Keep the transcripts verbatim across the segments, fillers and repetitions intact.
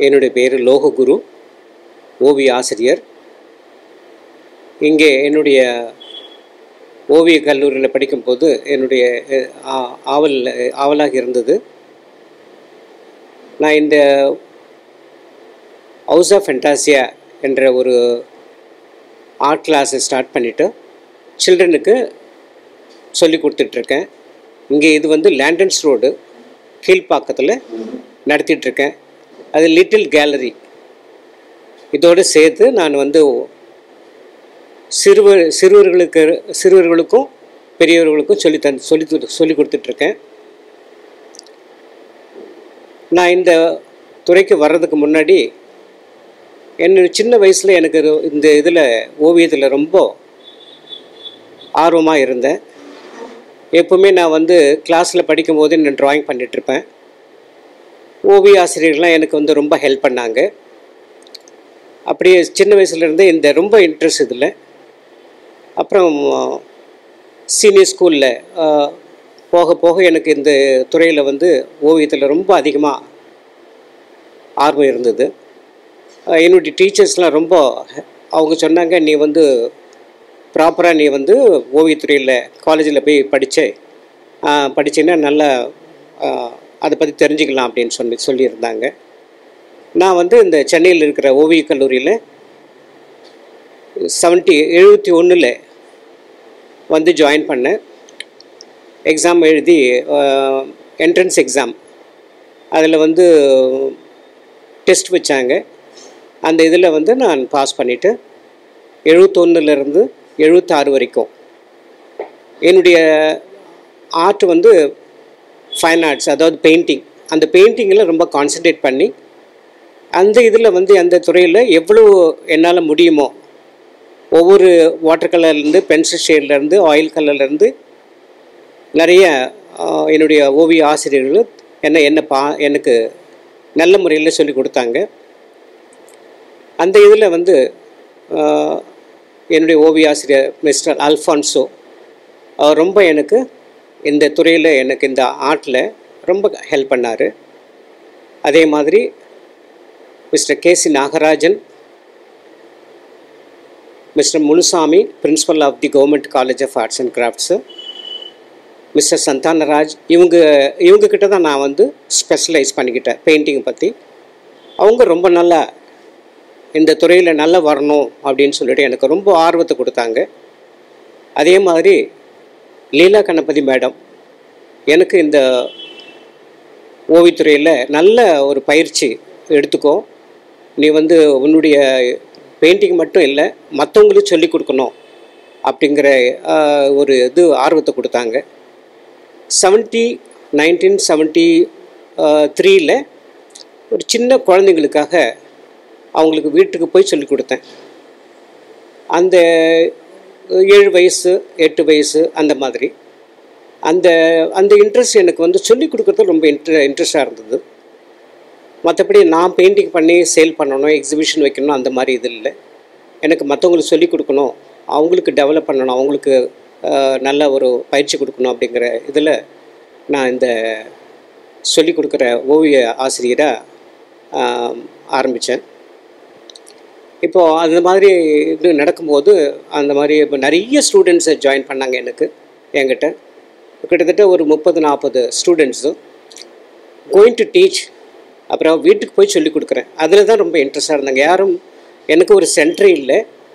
என்னுடைய பேர் லோககுரு, ஓவிய ஆசிரியர். இங்கே என்னுடைய ஓவிய கல்லூரியில் படிக்கும்போது என்னுடைய ஆவல் ஆவலாக இருந்தது. நான் இந்த ஹவுஸ் ஆஃப் ஃபென்டாசியா என்ற ஒரு ஆர்ட் கிளாஸை ஸ்டார்ட் பண்ணிவிட்டு சில்ட்ரனுக்கு சொல்லி கொடுத்துட்ருக்கேன். இங்கே இது வந்து லேண்டன்ஸ் ரோடு கீழ்ப்பாக்கத்தில் நடத்திட்டுருக்கேன். அது லிட்டில் கேலரி. இதோடு சேர்த்து நான் வந்து சிறுவர் சிறுவர்களுக்கு சிறுவர்களுக்கும் பெரியவர்களுக்கும் சொல்லி தந் சொல்லி சொல்லி கொடுத்துட்ருக்கேன். நான் இந்த துறைக்கு வர்றதுக்கு முன்னாடி என்னோட சின்ன வயசில் எனக்கு இந்த இதில் ஓவியத்தில் ரொம்ப ஆர்வமாக இருந்தேன். எப்போவுமே நான் வந்து கிளாஸில் படிக்கும்போது நான் ட்ராயிங் பண்ணிகிட்ருப்பேன். ஓவிய ஆசிரியர்கள்லாம் எனக்கு வந்து ரொம்ப ஹெல்ப் பண்ணாங்க. அப்படியே சின்ன வயசுலேருந்தே இந்த ரொம்ப இன்ட்ரெஸ்ட் இதில். அப்புறம் சீனியர் ஸ்கூலில் போக போக எனக்கு இந்த துறையில் வந்து ஓவியத்தில் ரொம்ப அதிகமாக ஆர்வம் இருந்தது. என்னுடைய டீச்சர்ஸ்லாம் ரொம்ப அவங்க சொன்னாங்க, நீ வந்து ப்ராப்பராக நீ வந்து ஓவியத்துறையில் காலேஜில் போய் படித்தே படித்தேன்னா நல்லா அதை பற்றி தெரிஞ்சுக்கலாம் அப்படின்னு சொல்லி சொல்லியிருந்தாங்க. நான் வந்து இந்த சென்னையில் இருக்கிற ஓவியக் கல்லூரியில் செவன்ட்டி எழுபத்தி ஒன்றில் வந்து ஜாயின் பண்ணேன். எக்ஸாம் எழுதி என்ட்ரன்ஸ் எக்ஸாம் அதில் வந்து டெஸ்ட் வச்சாங்க. அந்த இதில் வந்து நான் பாஸ் பண்ணிவிட்டு எழுபத்தொன்னுலேருந்து எழுபத்தாறு வரைக்கும் என்னுடைய ஆர்ட் வந்து ஃபைன் ஆர்ட்ஸ், அதாவது பெயிண்டிங், அந்த பெயிண்டிங்கில் ரொம்ப கான்சன்ட்ரேட் பண்ணி அந்த இதில் வந்து அந்த துறையில் எவ்வளோ என்னால் முடியுமோ ஒவ்வொரு வாட்டர் கலர்லேருந்து பென்சில் ஷேட்லேருந்து ஆயில் கலர்லேருந்து நிறைய என்னுடைய ஓவிய ஆசிரியர்கள் என்ன என்ன பா எனக்கு நல்ல முறையில் சொல்லி கொடுத்தாங்க. அந்த இதில் வந்து என்னுடைய ஓவிய ஆசிரியர் மிஸ்டர் அல்ஃபான்சோ அவர் ரொம்ப எனக்கு இந்த துறையில் எனக்கு இந்த ஆர்ட்டில் ரொம்ப ஹெல்ப் பண்ணார். அதே மாதிரி mister K C Nagarajan, mister Munusamy, principal of the government college of arts and crafts, mister Santhanaraj, இவங்க இவங்கக்கிட்ட தான் நான் வந்து ஸ்பெஷலைஸ் பண்ணிக்கிட்டேன் பெயிண்டிங்கை பற்றி. அவங்க ரொம்ப நல்லா இந்த துறையில் நல்லா வரணும் அப்படின்னு சொல்லிட்டு எனக்கு ரொம்ப ஆர்வத்தை கொடுத்தாங்க. அதே மாதிரி லீலா கணபதி மேடம் எனக்கு இந்த ஓவியத்துறையில் நல்ல ஒரு பயிற்சி எடுத்துக்கோ, நீ வந்து உன்னுடைய பெயிண்டிங் மட்டும் இல்லை மற்றவங்களுக்கு சொல்லி கொடுக்கணும் அப்படிங்கிற ஒரு இது ஆர்வத்தை கொடுத்தாங்க. செவன்ட்டி நைன்டீன் செவன்ட்டி த்ரீயில் ஒரு சின்ன குழந்தைங்களுக்காக அவங்களுக்கு வீட்டுக்கு போய் சொல்லி கொடுத்தேன். அந்த ஏழு வயசு எட்டு வயசு அந்த மாதிரி அந்த அந்த இன்ட்ரெஸ்ட் எனக்கு வந்து சொல்லிக் கொடுக்குறது ரொம்ப இன்ட்ரெ இன்ட்ரெஸ்டாக இருந்தது. மற்றபடி நான் பெயிண்டிங் பண்ணி சேல் பண்ணணும், எக்ஸிபிஷன் வைக்கணும் அந்த மாதிரி இது இல்லை. எனக்கு மற்றவங்களுக்கு சொல்லிக் கொடுக்கணும், அவங்களுக்கு டெவலப் பண்ணணும், அவங்களுக்கு நல்ல ஒரு பயிற்சி கொடுக்கணும் அப்படிங்கிற இதில் நான் இந்த சொல்லிக் கொடுக்குற ஓவிய ஆசிரியராக ஆரம்பித்தேன். இப்போது அந்த மாதிரி இது நடக்கும்போது அந்த மாதிரி இப்போ நிறைய ஸ்டூடெண்ட்ஸை ஜாயின் பண்ணாங்க எனக்கு என்கிட்ட. கிட்டத்தட்ட ஒரு முப்பது நாற்பது ஸ்டூடெண்ட்ஸும் கோயிங் டு டீச். அப்புறம் வீட்டுக்கு போய் சொல்லிக் கொடுக்குறேன். அதில் தான் ரொம்ப இன்ட்ரெஸ்டாக இருந்தாங்க. யாரும் எனக்கு ஒரு சென்டர் இல்லை.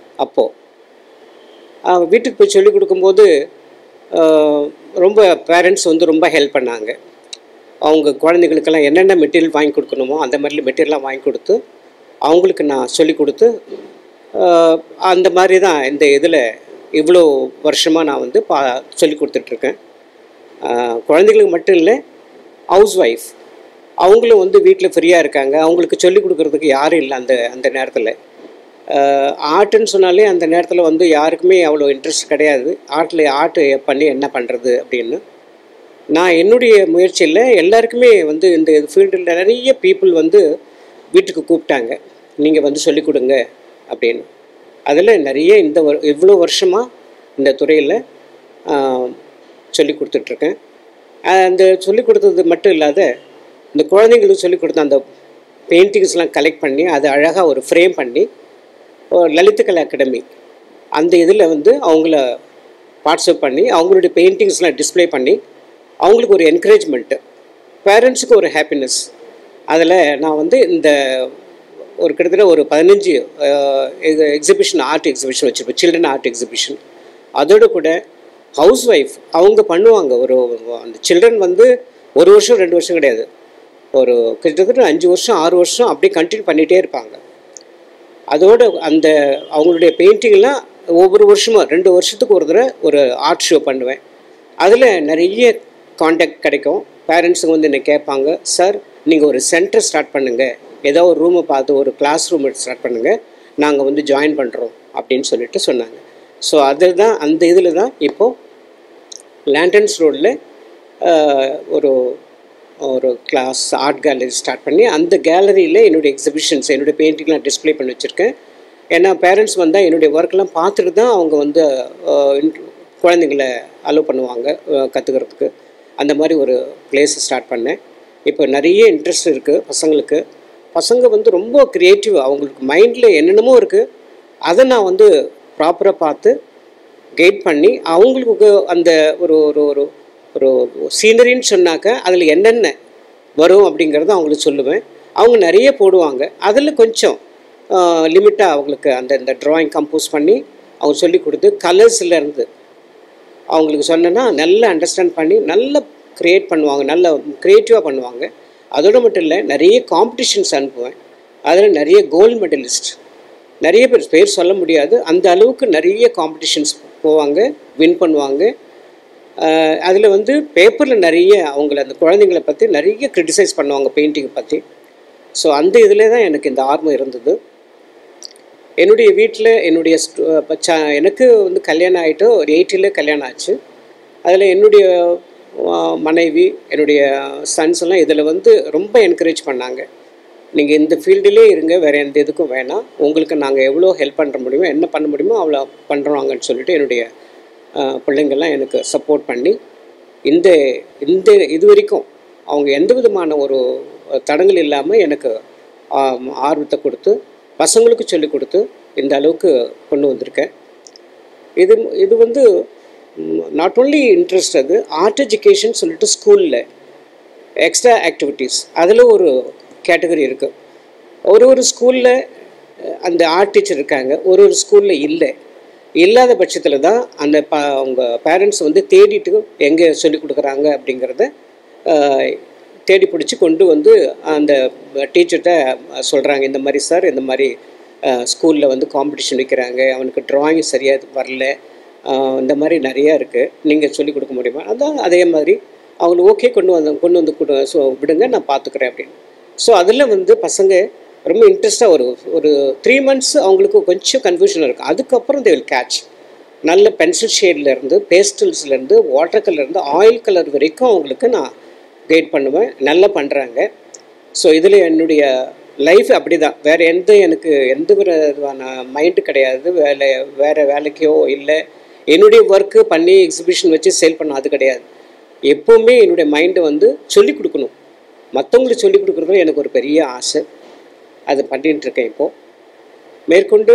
அப்போது வீட்டுக்கு போய் சொல்லிக் கொடுக்கும்போது ரொம்ப பேரண்ட்ஸ் வந்து ரொம்ப ஹெல்ப் பண்ணாங்க. அவங்க குழந்தைகளுக்கெல்லாம் என்னென்ன மெட்டீரியல் வாங்கி கொடுக்கணுமோ அந்த மாதிரி மெட்டீரியல்லாம் வாங்கி கொடுத்து அவங்களுக்கு நான் சொல்லிக் கொடுத்து அந்த மாதிரி தான் இந்த இதில் இவ்வளோ வருஷமாக நான் வந்து பா சொல்லி கொடுத்துட்ருக்கேன். குழந்தைங்களுக்கு மட்டும் இல்லை, ஹவுஸ் ஒய்ஃப் அவங்களும் வந்து வீட்டில் ஃப்ரீயாக இருக்காங்க, அவங்களுக்கு சொல்லிக் கொடுக்குறதுக்கு யாரும் இல்லை. அந்த அந்த நேரத்தில் ஆர்ட்டுன்னு சொன்னாலே அந்த நேரத்தில் வந்து யாருக்குமே அவ்வளோ இன்ட்ரெஸ்ட் கிடையாது. ஆர்ட்டில் ஆர்ட்டு பண்ணி என்ன பண்ணுறது அப்படின்னு. நான் என்னுடைய முயற்சியில் எல்லாருக்குமே வந்து இந்த ஃபீல்டில் நிறைய பீப்புள் வந்து வீட்டுக்கு கூப்பிட்டாங்க, நீங்கள் வந்து சொல்லிக் கொடுங்க அப்படின்னு. அதில் நிறைய இந்த இவ்வளோ வருஷமாக இந்த துறையில் சொல்லி கொடுத்துட்ருக்கேன். அந்த சொல்லிக் கொடுத்தது மட்டும் இல்லாத இந்த குழந்தைங்களுக்கு சொல்லிக் கொடுத்த அந்த பெயிண்டிங்ஸ்லாம் கலெக்ட் பண்ணி அதை அழகாக ஒரு ஃப்ரேம் பண்ணி லலிதகலா அகாடமி அந்த இதில் வந்து அவங்கள பார்ட்டிசிபேட் பண்ணி அவங்களுடைய பெயிண்டிங்ஸ்லாம் டிஸ்பிளே பண்ணி அவங்களுக்கு ஒரு என்கரேஜ்மெண்ட்டு, பேரண்ட்ஸுக்கு ஒரு ஹாப்பினஸ். அதில் நான் வந்து இந்த ஒரு கிட்டத்தட்ட ஒரு பதினஞ்சு எக்ஸிபிஷன், ஆர்ட் எக்ஸிபிஷன் வச்சுருப்பேன், சில்ட்ரன் ஆர்ட் எக்ஸிபிஷன். அதோடு கூட ஹவுஸ் ஒய்ஃப் அவங்க பண்ணுவாங்க. ஒரு அந்த சில்ட்ரன் வந்து ஒரு வருஷம் ரெண்டு வருஷம் கிடையாது, ஒரு கிட்டத்தட்ட அஞ்சு வருஷம் ஆறு வருஷம் அப்படியே கண்டினியூ பண்ணிகிட்டே இருப்பாங்க. அதோட அந்த அவங்களுடைய பெயிண்டிங்லாம் ஒவ்வொரு வருஷமும் ரெண்டு வருஷத்துக்கு ஒரு தடவை ஒரு ஆர்ட் ஷோ பண்ணுவேன். அதில் நிறைய காண்டாக்ட் கிடைக்கும். பேரண்ட்ஸுங்க வந்து என்னை கேட்பாங்க, சார் நீங்கள் ஒரு சென்டர் ஸ்டார்ட் பண்ணுங்கள், ஏதோ ஒரு ரூமை பார்த்து ஒரு கிளாஸ் ரூம் ஸ்டார்ட் பண்ணுங்கள், நாங்கள் வந்து ஜாயின் பண்ணுறோம் அப்படின்னு சொல்லிட்டு சொன்னாங்க. ஸோ அதில் தான் அந்த இதில் தான் இப்போது லேண்டன்ஸ் ரோடில் ஒரு ஒரு கிளாஸ் ஆர்ட் கேலரி ஸ்டார்ட் பண்ணி அந்த கேலரியில் என்னுடைய எக்ஸிபிஷன்ஸ் என்னுடைய பெயிண்டிங்லாம் டிஸ்பிளே பண்ணி வச்சுருக்கேன். ஏன்னா பேரண்ட்ஸ் வந்தால் என்னுடைய ஒர்க்கெலாம் பார்த்துட்டு தான் அவங்க வந்து குழந்தைங்களை அலோவ் பண்ணுவாங்க கற்றுக்கிறதுக்கு. அந்த மாதிரி ஒரு பிளேஸை ஸ்டார்ட் பண்ணேன். இப்போ நிறைய இன்ட்ரெஸ்ட் இருக்குது பசங்களுக்கு. பசங்க வந்து ரொம்ப க்ரியேட்டிவ், அவங்களுக்கு மைண்டில் என்னென்னமோ இருக்குது, அதை நான் வந்து ப்ராப்பராக பார்த்து கைட் பண்ணி அவங்களுக்கு அந்த ஒரு ஒரு ஒரு ஒரு சீனரின்னு சொன்னாக்க அதில் என்னென்ன வரும் அப்படிங்கிறத அவங்களுக்கு சொல்லுவேன். அவங்க நிறைய போடுவாங்க. அதில் கொஞ்சம் லிமிட்டாக அவங்களுக்கு அந்த இந்த ட்ராயிங் கம்போஸ் பண்ணி அவங்க சொல்லி கொடுத்து கலர்ஸ்லேருந்து அவங்களுக்கு சொன்னேன்னா நல்லா அண்டர்ஸ்டாண்ட் பண்ணி நல்லா க்ரியேட் பண்ணுவாங்க, நல்லா க்ரியேட்டிவாக பண்ணுவாங்க. அதோடு மட்டும் இல்லை, நிறைய காம்படிஷன்ஸ் அனுப்புவேன். அதில் நிறைய கோல்டு மெடலிஸ்ட் நிறைய பேர் பேர் சொல்ல முடியாது, அந்த அளவுக்கு நிறைய காம்படிஷன்ஸ் போவாங்க, வின் பண்ணுவாங்க. அதில் வந்து பேப்பரில் நிறைய அவங்கள அந்த குழந்தைங்கள பற்றி நிறைய க்ரிட்டிசைஸ் பண்ணுவாங்க பெயிண்டிங்கை பற்றி. ஸோ அந்த இதில் தான் எனக்கு இந்த ஆர்வம் இருந்தது. என்னுடைய வீட்டில் என்னுடைய ச எனக்கு வந்து கல்யாணம் ஆகிட்டு ஒரு எயிட்டியில் கல்யாணம் ஆச்சு. அதில் என்னுடைய மனைவி என்னுடைய சன்ஸ் எல்லாம் இதில் வந்து ரொம்ப என்கரேஜ் பண்ணாங்க. நீங்கள் இந்த ஃபீல்டிலே இருங்க, வேறு எந்த இதுக்கும் வேணாம், உங்களுக்கு நாங்கள் எவ்வளோ ஹெல்ப் பண்ணுற முடியுமோ என்ன பண்ண முடியுமோ அவ்வளோ பண்ணுறோங்கன்னு சொல்லிட்டு என்னுடைய பிள்ளைங்கள்லாம் எனக்கு சப்போர்ட் பண்ணி இந்த இந்த இது வரைக்கும் அவங்க எந்த விதமான ஒரு தடங்கள் இல்லாமல் எனக்கு ஆர்வத்தை கொடுத்து பசங்களுக்கு சொல்லிக் கொடுத்து இந்த அளவுக்கு கொண்டு வந்திருக்கேன். இது இது வந்து நாட் ஓன்லி இன்ட்ரெஸ்ட், அது ஆர்ட் எஜுகேஷன் சொல்லிட்டு ஸ்கூலில் எக்ஸ்ட்ரா ஆக்டிவிட்டீஸ் அதில் ஒரு கேட்டகரி இருக்குது. ஒரு ஒரு ஸ்கூலில் அந்த ஆர்ட் டீச்சர் இருக்காங்க, ஒரு ஒரு ஸ்கூலில் இல்லை. இல்லாத பட்சத்தில் தான் அந்த ப அவங்க பேரண்ட்ஸ் வந்து தேடிட்டு எங்கே சொல்லிக் கொடுக்குறாங்க அப்படிங்கிறத தேடி பிடிச்சி கொண்டு வந்து அந்த டீச்சர்கிட்ட சொல்கிறாங்க, இந்த மாதிரி சார் இந்த மாதிரி ஸ்கூலில் வந்து காம்படிஷன் வைக்கிறாங்க, அவனுக்கு ட்ராயிங் சரியாக வரல, இந்த மாதிரி நிறையா இருக்குது, நீங்கள் சொல்லிக் கொடுக்க முடியுமா? அதான் அதே மாதிரி அவங்களுக்கு ஓகே கொண்டு வந்து கொண்டு வந்து கொடு ஸோ விடுங்க நான் பார்த்துக்குறேன் அப்படின்னு. ஸோ அதில் வந்து பசங்க ரொம்ப இன்ட்ரெஸ்ட்டாக ஒரு ஒரு த்ரீ மந்த்ஸ் அவங்களுக்கு கொஞ்சம் கன்ஃபியூஷன் இருக்கும். அதுக்கப்புறம் தே வில் கேட்ச். நல்ல பென்சில் ஷேட்லேருந்து பேஸ்டல்ஸ்லேருந்து வாட்டர் கலர்லேருந்து ஆயில் கலர் வரைக்கும் அவங்களுக்கு நான் கைட் பண்ணுவேன். நல்லா பண்ணுறாங்க. ஸோ இதில் என்னுடைய லைஃப் அப்படி தான், வேறு எந்த எனக்கு எந்த விதமான மைண்டு கிடையாது. வேலை வேறு வேலைக்கோ இல்லை என்னுடைய ஒர்க்கு பண்ணி எக்ஸிபிஷன் வச்சு சேல் பண்ண அது கிடையாது. எப்போவுமே என்னுடைய மைண்டை வந்து சொல்லிக் கொடுக்கணும், மற்றவங்களுக்கு சொல்லிக் கொடுக்குறதுல எனக்கு ஒரு பெரிய ஆசை. அது பண்ணிகிட்ருக்கேன் இப்போது. மேற்கொண்டு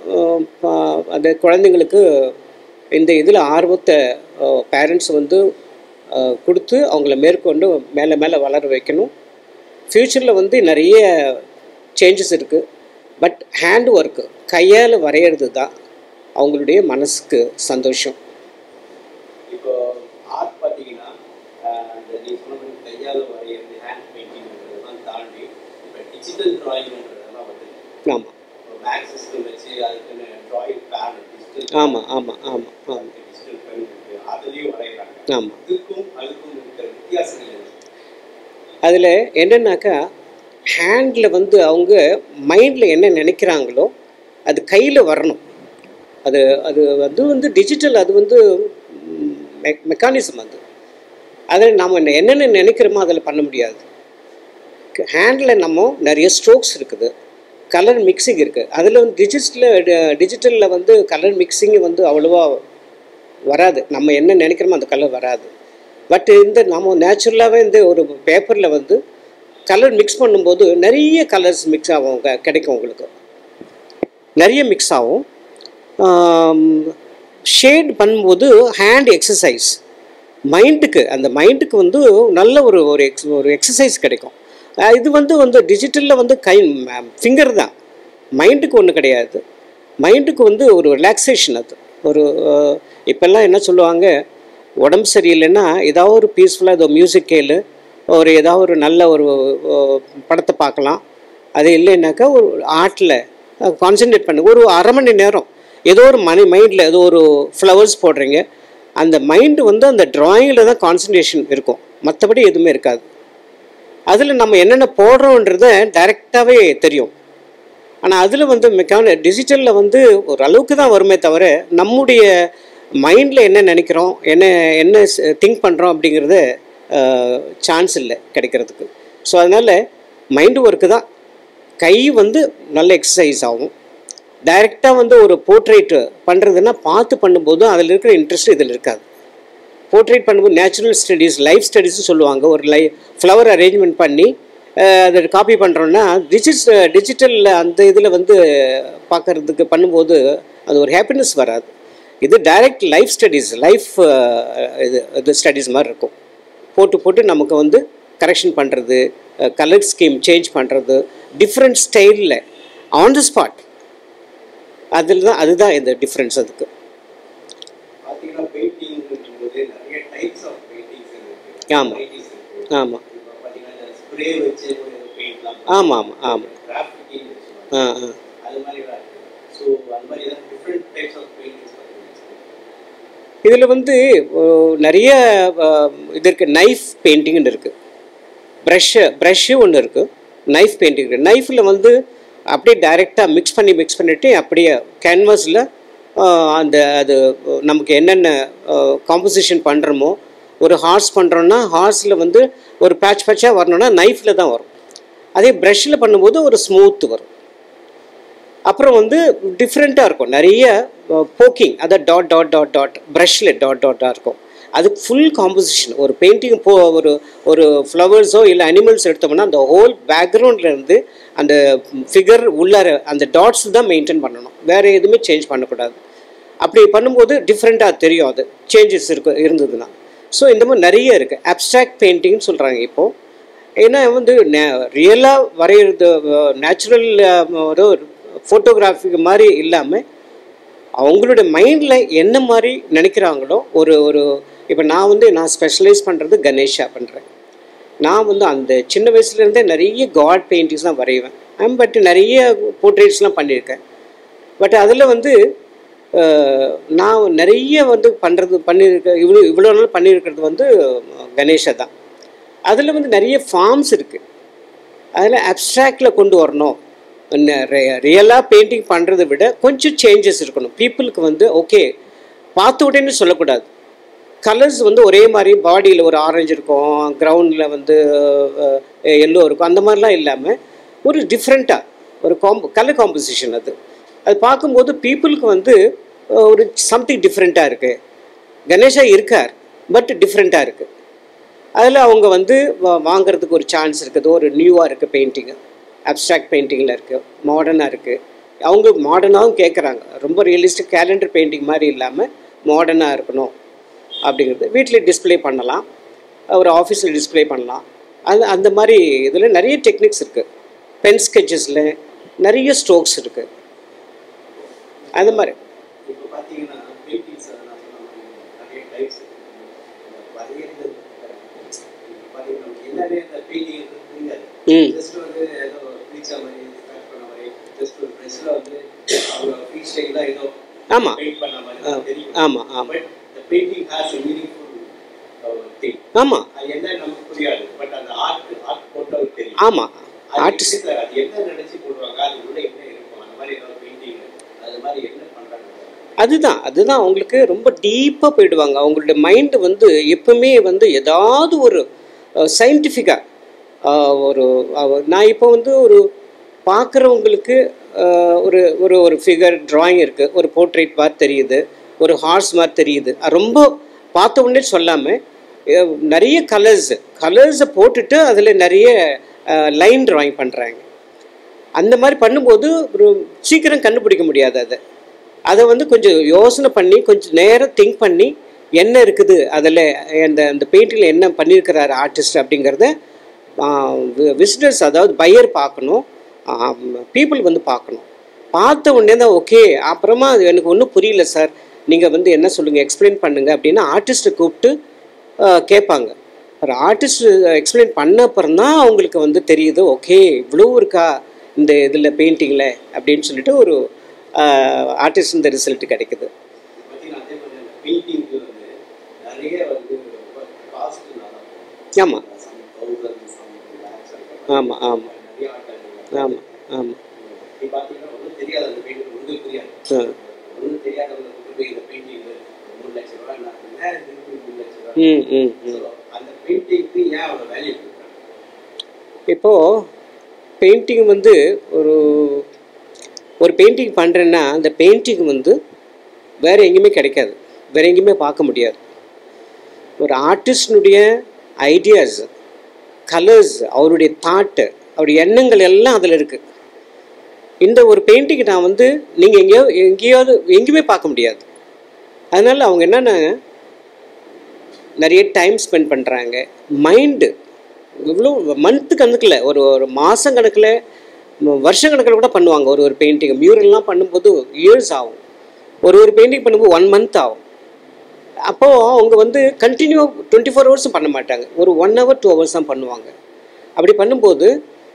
அந்த குழந்தைங்களுக்கு இந்த இதில் ஆர்வத்தை பேரண்ட்ஸ் வந்து கொடுத்து அவங்கள மேற்கொண்டு மேலே மேலே வளர வைக்கணும். ஃப்யூச்சரில் வந்து நிறைய சேஞ்சஸ் இருக்குது. பட் ஹேண்ட் ஒர்க்கு கையால் வரைகிறது தான் அவங்களுடைய மனசுக்கு சந்தோஷம். இப்போ ஆர்ட் பார்த்தீங்கன்னா கையால் வரைகிறது ஹேண்ட் பெயிண்டிங்கிறதெல்லாம் தாண்டி இப்போ டிஜிட்டல் ட்ராயிங்கிறதெல்லாம் வந்து ஆமாம் மேக்ஸ் சிஸ்டம் வச்சு அதுக்குன்னு ட்ராயிங் பேன் டிஜிட்டல் ஆமாம் ஆமாம் ஆமாம் ஆமாம் டிஜிட்டல் பென் அதுலேயும் வரைகிறாங்க. ஆமாம். இதுக்கும் அதுக்கும் இருக்கிற வித்தியாசங்கள் என்ன? அதில் என்னென்னாக்கா ஹேண்டில் வந்து அவங்க மைண்டில் என்ன நினைக்கிறாங்களோ அது கையில் வரணும். அது அது அது வந்து டிஜிட்டல், அது வந்து மெ மெக்கானிசம் அது. அதில் நம்ம என்னென்ன நினைக்கிறோமோ அதில் பண்ண முடியாது. ஹேண்டில் நம்ம நிறைய ஸ்ட்ரோக்ஸ் இருக்குது, கலர் மிக்சிங் இருக்குது. அதில் வந்து டிஜிட்டலில் டிஜிட்டலில் வந்து கலர் மிக்சிங் வந்து அவ்வளோவா வராது. நம்ம என்ன நினைக்கிறோமோ அந்த கலர் வராது. பட் இந்த நம்ம நேச்சுரலாகவே இந்த ஒரு பேப்பரில் வந்து கலர் மிக்ஸ் பண்ணும்போது நிறைய கலர்ஸ் மிக்ஸ் ஆகும், கிடைக்கும் உங்களுக்கு, நிறைய மிக்ஸ் ஆகும். ஷேட் பண்ணும்போது ஹேண்ட் எக்ஸசைஸ், மைண்டுக்கு அந்த மைண்டுக்கு வந்து நல்ல ஒரு ஒரு எக்ஸ் ஒரு எக்ஸசைஸ் கிடைக்கும். இது வந்து வந்து டிஜிட்டலில் வந்து கை ஃபிங்கர் தான், மைண்டுக்கு ஒன்றும் கிடையாது. மைண்டுக்கு வந்து ஒரு ரிலாக்ஸேஷன். அது ஒரு இப்போல்லாம் என்ன சொல்லுவாங்க, உடம்பு சரியில்லைன்னா ஏதாவது ஒரு பீஸ்ஃபுல்லாக ஏதோ மியூசிக் கேளு, ஒரு ஏதாவது ஒரு நல்ல ஒரு படத்தை பார்க்கலாம். அது இல்லைன்னாக்கா ஒரு ஆர்ட்டில் கான்சன்ட்ரேட் பண்ணு, ஒரு அரை மணி நேரம் ஏதோ ஒரு மணி மைண்டில் ஏதோ ஒரு ஃப்ளவர்ஸ் போடுறீங்க, அந்த மைண்டு வந்து அந்த ட்ராயிங்கில் தான் கான்சன்ட்ரேஷன் இருக்கும், மற்றபடி எதுவுமே இருக்காது. அதில் நம்ம என்னென்ன போடுறோன்றத டைரெக்டாகவே தெரியும். ஆனால் அதில் வந்து மெக்கான டிஜிட்டலில் வந்து ஒரு அளவுக்கு தான் வருமே தவிர நம்முடைய மைண்டில் என்ன நினைக்கிறோம், என்ன என்ன திங்க் பண்ணுறோம் அப்படிங்கிறது சான்ஸ் இல்லை கிடைக்கிறதுக்கு. ஸோ அதனால் மைண்டு ஒர்க்கு தான். கை வந்து நல்ல எக்ஸசைஸ் ஆகும். டைரெக்டாக வந்து ஒரு போர்ட்ரேட் பண்ணுறதுன்னா பார்த்து பண்ணும்போது அதில் இருக்கிற இன்ட்ரெஸ்ட் இதில் இருக்காது. போர்ட்ரேட் பண்ணும்போது நேச்சுரல் ஸ்டடீஸ், லைஃப் ஸ்டடீஸ்னு சொல்லுவாங்க. ஒரு லை ஃப்ளவர் அரேஞ்ச்மெண்ட் பண்ணி அதை காப்பி பண்ணுறோன்னா டிஜிட் டிஜிட்டலில் அந்த இதில் வந்து பார்க்குறதுக்கு பண்ணும்போது அது ஒரு ஹாப்பினஸ் வராது. இது டைரக்ட் லைஃப் ஸ்டடீஸ், லைஃப் இது இது ஸ்டடீஸ் மாதிரி இருக்கும். போட்டு போட்டு நமக்கு வந்து கரெக்ஷன் பண்ணுறது, கலர் ஸ்கீம் சேஞ்ச் பண்ணுறது, டிஃப்ரெண்ட் ஸ்டைலில் ஆன் த ஸ்பாட், அதில் தான் அதுதான் இந்த டிஃப்ரென்ஸ். அதுக்கு ஆமாம் ஆமாம் ஆமாம் ஆமாம் ஆமாம் ஆ ஆ இதில் வந்து நிறைய இது இருக்குது. நைஃப் பெயிண்டிங்னு இருக்குது, ப்ரஷ்ஷு ப்ரஷ்ஷு ஒன்று இருக்குது, நைஃப் பெயிண்டிங் இருக்குது. நைஃபில் வந்து அப்படியே டைரெக்டாக மிக்ஸ் பண்ணி மிக்ஸ் பண்ணிவிட்டு அப்படியே கேன்வாஸில் அந்த அது நமக்கு என்னென்ன காம்போசிஷன் பண்ணுறோமோ, ஒரு ஹார்ஸ் பண்ணுறோன்னா ஹார்ஸில் வந்து ஒரு பேட்ச் பேட்சாக வரணுன்னா நைஃபில் தான் வரும். அதே ப்ரஷ்ஷில் பண்ணும்போது ஒரு ஸ்மூத்து வரும். அப்புறம் வந்து டிஃப்ரெண்ட்டாக இருக்கும், நிறைய போக்கிங், அதை டாட் டாட் டாட் டாட் ப்ரஷ்ஷில் டாட் டாட்டாக இருக்கும். அது ஃபுல் காம்போசிஷன். ஒரு பெயிண்டிங் போ ஒரு ஒரு ஃப்ளவர்ஸோ இல்லை அனிமல்ஸ் எடுத்தோம்னா அந்த ஹோல் பேக்ரவுண்ட்லேருந்து அந்த ஃபிகர் உள்ளார அந்த டாட்ஸ் தான் மெயின்டைன் பண்ணணும், வேறு எதுவுமே சேஞ்ச் பண்ணக்கூடாது. அப்படி பண்ணும்போது டிஃப்ரெண்ட்டாக தெரியும், அது சேஞ்சஸ் இருக்கு இருந்ததுன்னா. ஸோ இந்த மாதிரி நிறைய இருக்குது. அப்ஸ்ட்ராக்ட் பெயிண்டிங்னு சொல்கிறாங்க இப்போது. ஏன்னா வந்து நே ரியலாக வரைகிறது, நேச்சுரல் ஒரு ஃபோட்டோகிராஃபி மாதிரி இல்லாமல் அவங்களுடைய மைண்டில் என்ன மாதிரி நினைக்கிறாங்களோ, ஒரு ஒரு இப்போ நான் வந்து நான் ஸ்பெஷலைஸ் பண்ணுறது கணேஷா பண்ணுறேன். நான் வந்து அந்த சின்ன வயசுலேருந்தே நிறைய காட் பெயிண்டிங்ஸ் தான் வரைவேன். பட் நிறைய போர்ட்ரேட்ஸ்லாம் பண்ணியிருக்கேன். பட் அதில் வந்து நான் நிறைய வந்து பண்ணுறது பண்ணியிருக்க இவ்வளோ இவ்வளோ நாள் பண்ணியிருக்கிறது வந்து கணேஷா தான். அதில் வந்து நிறைய ஃபார்ம்ஸ் இருக்குது. அதில் அப்ஸ்ட்ராக்டில் கொண்டு வரணும். ரியலாக பெயிண்டிங் பண்ணுறதை விட கொஞ்சம் சேஞ்சஸ் இருக்கணும். பீப்புளுக்கு வந்து ஓகே பார்த்து உடனே சொல்லக்கூடாது. கலர்ஸ் வந்து ஒரே மாதிரி பாடியில் ஒரு ஆரஞ்சு இருக்கும், கிரவுண்டில் வந்து எல்லோ இருக்கும், அந்த மாதிரிலாம் இல்லாமல் ஒரு டிஃப்ரெண்ட்டாக ஒரு காம்போ கலர் காம்போசிஷன். அது அது பார்க்கும்போது பீப்புளுக்கு வந்து ஒரு சம்திங் டிஃப்ரெண்ட்டாக இருக்குது. கணேஷா இருக்கார், பட் டிஃப்ரெண்ட்டாக இருக்குது. அதில் அவங்க வந்து வாங்கிறதுக்கு ஒரு சான்ஸ் இருக்குது. ஒரு நியூவாக இருக்குது பெயிண்டிங்கு, அப்ஸ்ட்ராக்ட் பெயிண்டிங்கில் இருக்குது, மாடர்னாக இருக்குது. அவங்க மாடர்னாகவும் கேட்குறாங்க. ரொம்ப ரியலிஸ்டிக் கேலண்டர் பெயிண்டிங் மாதிரி இல்லாமல் மாடர்னாக இருக்கணும் அப்படிங்கிறது. வீட்டில் டிஸ்பிளே பண்ணலாம், ஒரு ஆஃபீஸில் டிஸ்பிளே பண்ணலாம். அது அந்த மாதிரி இதில் நிறைய டெக்னிக்ஸ் இருக்குது. பென் ஸ்கெட்சஸில் நிறைய ஸ்ட்ரோக்ஸ் இருக்குது. அந்த மாதிரி இப்போ பார்த்தீங்கன்னா பெயிண்டிங்ஸ் அதெல்லாம் நிறைய டைப்ஸ் பார்த்தீங்கன்னா எல்லாமே அந்த பெயிண்டிங் புரியாது. ஜஸ்ட் வந்து ஏதோ பீச்சா மாதிரி ஸ்டார்ட் பண்ண மாதிரி ஜஸ்ட் ஒரு ப்ரெஷ்ஷில் வந்து அவங்க ஃப்ரீ ஸ்டைலாக ஏதோ ஆமாம் பெயிண்ட் பண்ண மாதிரி தெரியும். ஆமாம் ஆமாம் but the painting has a meaningful thing. ஆமாம் அது என்ன நமக்கு புரியாது, பட் அந்த ஆர்ட் ஆர்ட் போட்டவருக்கு தெரியும். ஆமாம் ஆர்டிஸ்ட் அது என்ன நினைச்சு போடுவாங்க, அது உள்ள என்ன இருக்கும், அந்த மாதிரி ஏதாவது பெயிண்டிங் அது மாதிரி என்ன பண்ணுறாங்க. அதுதான் அதுதான் அவங்களுக்கு ரொம்ப டீப்பாக போயிடுவாங்க. அவங்களுடைய மைண்டு வந்து எப்பவுமே வந்து ஏதாவது ஒரு சயின்டிஃபிக்காக ஒரு நான் இப்போ வந்து ஒரு பார்க்குறவங்களுக்கு ஒரு ஒரு ஒரு ஃபிகர் ட்ராயிங் இருக்குது, ஒரு போர்ட்ரேட் மாதிரி தெரியுது, ஒரு ஹார்ஸ் மாதிரி தெரியுது. ரொம்ப பார்த்த உடனே சொல்லாமல் நிறைய கலர்ஸ் கலர்ஸை போட்டுட்டு அதில் நிறைய லைன் ட்ராயிங் பண்ணுறாங்க. அந்த மாதிரி பண்ணும்போது ஒரு சீக்கிரம் கண்டுபிடிக்க முடியாது. அதை அதை வந்து கொஞ்சம் யோசனை பண்ணி கொஞ்சம் நேரம் திங்க் பண்ணி என்ன இருக்குது அதில், அந்த அந்த பெயிண்டிங்கில் என்ன பண்ணியிருக்கிறாரு ஆர்டிஸ்ட் அப்படிங்கிறத விசிட்டர்ஸ், அதாவது பையர் பார்க்கணும், பீப்புள் வந்து பார்க்கணும். பார்த்த உடனே தான் ஓகே, அப்புறமா அது எனக்கு ஒன்றும் புரியல சார், நீங்கள் வந்து என்ன சொல்லுங்கள், எக்ஸ்பிளைன் பண்ணுங்கள் அப்படின்னா ஆர்டிஸ்ட்டை கூப்பிட்டு கேட்பாங்க. ஒரு ஆர்டிஸ்ட் எக்ஸ்பிளைன் பண்ண அப்புறம் தான் அவங்களுக்கு வந்து தெரியுது, ஓகே இவ்வளோ இருக்கா இந்த இதில் பெயிண்டிங்கில் அப்படின்னு சொல்லிட்டு ஒரு ஆர்டிஸ்ட் இந்த ரிசல்ட் கிடைக்குது. ஆமாம் ஆமாம் ஆமாம் ஆமாம் ஆமாம் ம் ம் ம் இப்போது பெயிண்டிங் வந்து ஒரு ஒரு பெயிண்டிங் பண்ணுறேன்னா அந்த பெயிண்டிங் வந்து வேறு எங்கேயுமே கிடைக்காது, வேறு எங்கேயுமே பார்க்க முடியாது. ஒரு ஆர்டிஸ்டினுடைய ஐடியாஸ், கலர்ஸ், அவருடைய தாட்டு, அவருடைய எண்ணங்கள் எல்லாம் அதில் இருக்குது. இந்த ஒரு பெயிண்டிங் நான் வந்து நீங்கள் எங்கேயோ எங்கேயாவது எங்கேயுமே பார்க்க முடியாது. அதனால் அவங்க என்னென்ன நிறைய டைம் ஸ்பெண்ட் பண்ணுறாங்க, மைண்டு இவ்வளோ மந்த்து கணக்கில், ஒரு ஒரு மாதம் கணக்கில், வருஷ கணக்கில் கூட பண்ணுவாங்க. ஒரு ஒரு பெயிண்டிங் மியூரல்லாம் பண்ணும்போது இயர்ஸ் ஆகும், ஒரு ஒரு பெயிண்டிங் பண்ணும்போது ஒன் மந்த் ஆகும். அப்போது அவங்க வந்து கண்டினியூ டுவெண்ட்டி ஃபோர் ஹவர்ஸும் பண்ண மாட்டாங்க, ஒரு ஒன் ஹவர் டூ ஹவர்ஸ் தான் பண்ணுவாங்க. அப்படி பண்ணும்போது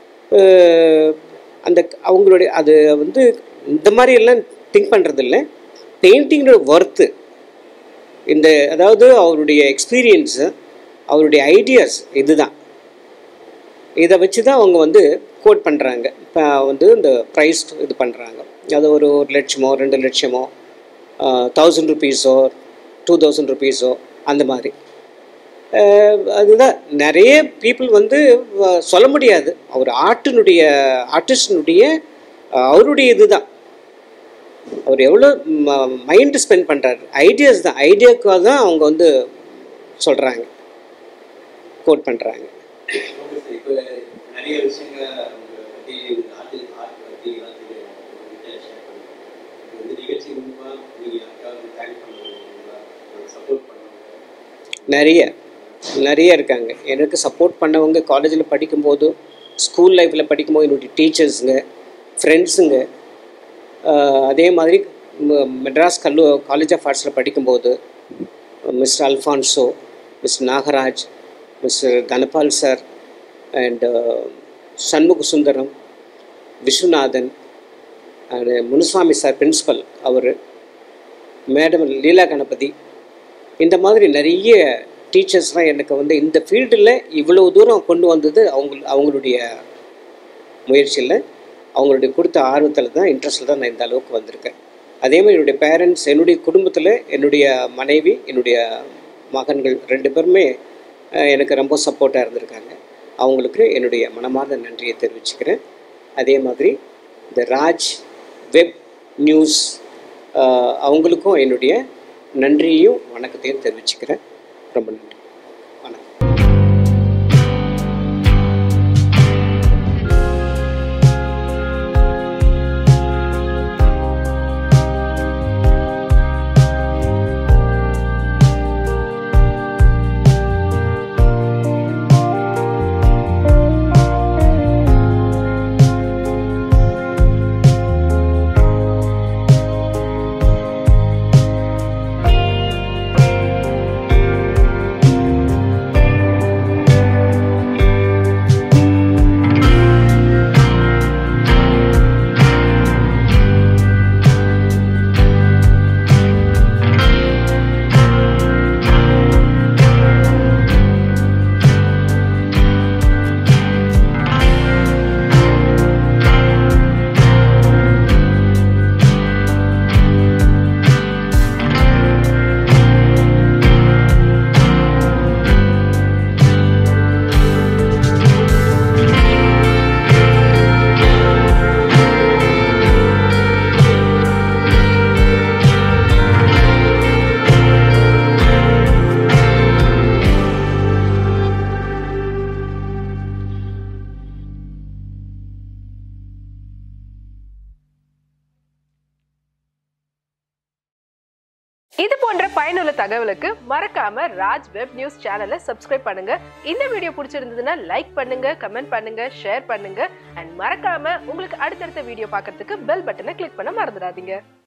அந்த அவங்களுடைய அது வந்து இந்த மாதிரி எல்லாம் திங்க் பண்ணுறதில்ல, பெயிண்டிங்கோட ஒர்த்து இந்த, அதாவது அவருடைய எக்ஸ்பீரியன்ஸு, அவருடைய ஐடியாஸ், இதுதான். இதை வச்சு தான் அவங்க வந்து கோட் பண்ணுறாங்க. இப்போ வந்து இந்த ப்ரைஸ் இது பண்ணுறாங்க. அது ஒரு ஒரு லட்சமோ ரெண்டு லட்சமோ தௌசண்ட் ருபீஸோ டூ தௌசண்ட் ருபீஸோ அந்த மாதிரி. அதுதான் நிறைய பீப்புள் வந்து சொல்ல முடியாது. அவர் ஆர்ட்டினுடைய ஆர்டிஸ்டினுடைய அவருடைய இது தான், அவர் எவ்வளோ மைண்டு ஸ்பெண்ட் பண்ணுறாரு, ஐடியாஸ் தான், ஐடியாவுக்காக தான் அவங்க வந்து சொல்கிறாங்க, கோட் பண்ணுறாங்க. நிறைய விஷயங்கள் பற்றி ஆர்ட் ஆர்ட் பற்றி நிகழ்ச்சி மூலமாக நீங்கள் யாருக்காவது தேங்க் பண்ணுவீங்களா, சப்போர்ட் பண்ணுவாங்க? நிறைய நிறைய இருக்காங்க எனக்கு சப்போர்ட் பண்ணவங்க. காலேஜில் படிக்கும்போது, ஸ்கூல் லைஃப்பில் படிக்கும்போது என்னுடைய டீச்சர்ஸுங்க, ஃப்ரெண்ட்ஸுங்க, அதே மாதிரி மெட்ராஸ் கல்லூ காலேஜ் ஆஃப் ஆர்ட்ஸில் படிக்கும்போது mister Alphonso, mister Nagaraj, mister Dhanapal sir, and Shanmuga Sundaram, Viswanathan, and Munusamy sir principal, அவர், மேடம் லீலா கணபதி, இந்த மாதிரி நிறைய டீச்சர்ஸ்லாம் எனக்கு வந்து இந்த ஃபீல்டில் இவ்வளோ தூரம் கொண்டு வந்தது அவங்க அவங்களுடைய முயற்சியில், அவங்களுடைய கொடுத்த ஆர்வத்தில் தான், இன்ட்ரெஸ்ட்டில் தான் நான் இந்த அளவுக்கு வந்திருக்கேன். அதே மாதிரி என்னுடைய பேரண்ட்ஸ், என்னுடைய குடும்பத்தில் என்னுடைய மனைவி, என்னுடைய மகன்கள் ரெண்டு பேருமே எனக்கு ரொம்ப சப்போர்ட்டாக இருந்திருக்காங்க. அவங்களுக்கு என்னுடைய மனமார்ந்த நன்றியை தெரிவிச்சுக்கிறேன். அதே மாதிரி இந்த ராஜ் வெப் நியூஸ் அவங்களுக்கும் என்னுடைய நன்றியையும் வணக்கத்தையும் தெரிவிச்சுக்கிறேன். ரொம்ப நன்றி. இது போன்ற பயனுள்ள தகவலுக்கு மறக்காம ராஜ் வெப் நியூஸ் சேனலை சப்ஸ்கிரைப் பண்ணுங்க. இந்த வீடியோ பிடிச்சிருந்ததுன்னா லைக் பண்ணுங்க, கமெண்ட் பண்ணுங்க, ஷேர் பண்ணுங்க. அண்ட் மறக்காம உங்களுக்கு அடுத்தடுத்த வீடியோ பார்க்கறதுக்கு பெல் பட்டனை கிளிக் பண்ண மறந்துடாதீங்க.